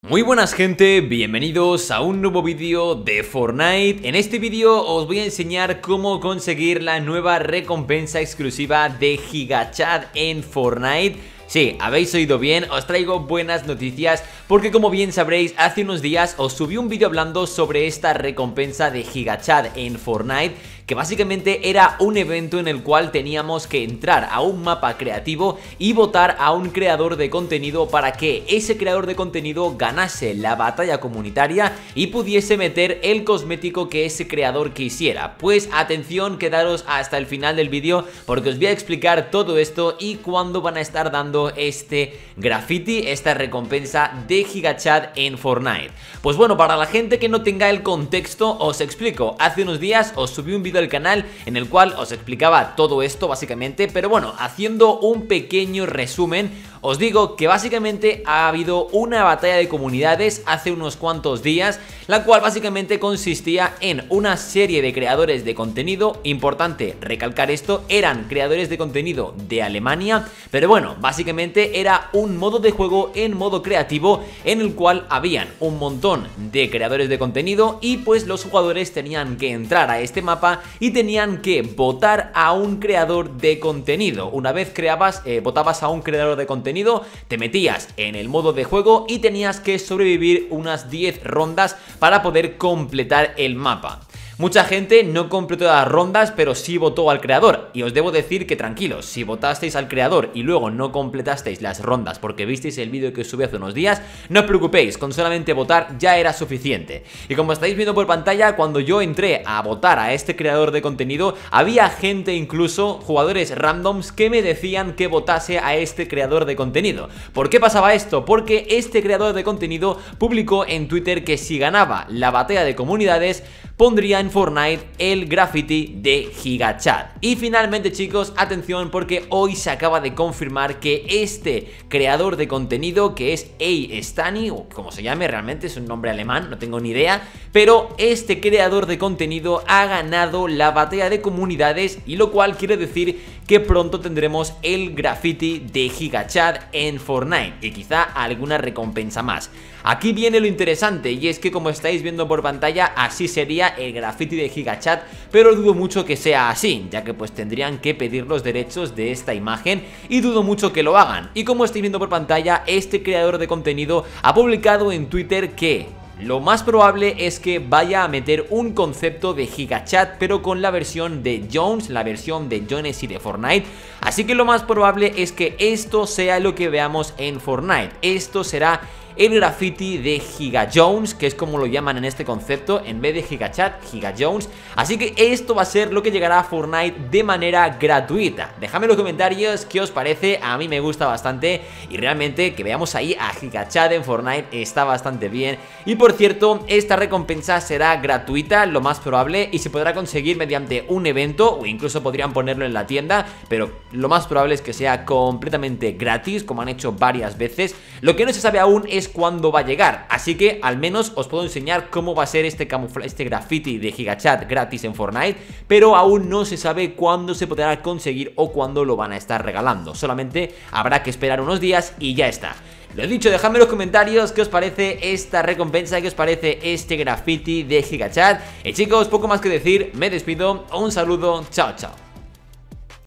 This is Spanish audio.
Muy buenas gente, bienvenidos a un nuevo vídeo de Fortnite. En este vídeo os voy a enseñar cómo conseguir la nueva recompensa exclusiva de GigaChat en Fortnite. Sí, habéis oído bien, os traigo buenas noticias porque como bien sabréis, hace unos días os subí un vídeo hablando sobre esta recompensa de GigaChat en Fortnite, que básicamente era un evento en el cual teníamos que entrar a un mapa creativo y votar a un creador de contenido para que ese creador de contenido ganase la batalla comunitaria y pudiese meter el cosmético que ese creador quisiera. Pues atención, quedaros hasta el final del vídeo porque os voy a explicar todo esto y cuándo van a estar dando este graffiti, esta recompensa de GigaChat en Fortnite. Pues bueno, para la gente que no tenga el contexto, os explico. Hace unos días os subí un vídeo al canal en el cual os explicaba todo esto básicamente, pero bueno, haciendo un pequeño resumen, os digo que básicamente ha habido una batalla de comunidades hace unos cuantos días, la cual básicamente consistía en una serie de creadores de contenido. Importante recalcar esto, eran creadores de contenido de Alemania, pero bueno, básicamente era un modo de juego en modo creativo en el cual habían un montón de creadores de contenido y pues los jugadores tenían que entrar a este mapa y tenían que votar a un creador de contenido. Una vez votabas a un creador de contenido, te metías en el modo de juego y tenías que sobrevivir unas 10 rondas para poder completar el mapa. Mucha gente no completó las rondas, pero sí votó al creador. Y os debo decir que tranquilos, si votasteis al creador y luego no completasteis las rondas porque visteis el vídeo que subí hace unos días, no os preocupéis, con solamente votar ya era suficiente. Y como estáis viendo por pantalla, cuando yo entré a votar a este creador de contenido, había gente, incluso jugadores randoms, que me decían que votase a este creador de contenido. ¿Por qué pasaba esto? Porque este creador de contenido publicó en Twitter que si ganaba la batalla de comunidades, pondría en Fortnite el graffiti de GigaChat. Y finalmente, chicos, atención, porque hoy se acaba de confirmar que este creador de contenido, que es Stani, o como se llame, realmente es un nombre alemán, no tengo ni idea, pero este creador de contenido ha ganado la batalla de comunidades, y lo cual quiere decir que pronto tendremos el graffiti de GigaChat en Fortnite y quizá alguna recompensa más. Aquí viene lo interesante, y es que como estáis viendo por pantalla, así sería el graffiti de GigaChat, pero dudo mucho que sea así, ya que pues tendrían que pedir los derechos de esta imagen y dudo mucho que lo hagan. Y como estáis viendo por pantalla, este creador de contenido ha publicado en Twitter que lo más probable es que vaya a meter un concepto de GigaChat, pero con la versión de Jones, la versión de Jones y de Fortnite. Así que lo más probable es que esto sea lo que veamos en Fortnite. Esto será el graffiti de GigaJones, que es como lo llaman en este concepto, en vez de GigaChat, GigaJones. Así que esto va a ser lo que llegará a Fortnite de manera gratuita. Dejadme en los comentarios qué os parece, a mí me gusta bastante y realmente que veamos ahí a GigaChat en Fortnite está bastante bien. Y por cierto, esta recompensa será gratuita, lo más probable, y se podrá conseguir mediante un evento o incluso podrían ponerlo en la tienda, pero lo más probable es que sea completamente gratis, como han hecho varias veces. Lo que no se sabe aún es cuándo va a llegar, así que al menos os puedo enseñar cómo va a ser este graffiti de GigaChat gratis en Fortnite, pero aún no se sabe cuándo se podrá conseguir o cuándo lo van a estar regalando. Solamente habrá que esperar unos días y ya está. Lo dicho, dejadme en los comentarios qué os parece esta recompensa, qué os parece este graffiti de GigaChat. Y chicos, poco más que decir, me despido, un saludo, chao chao.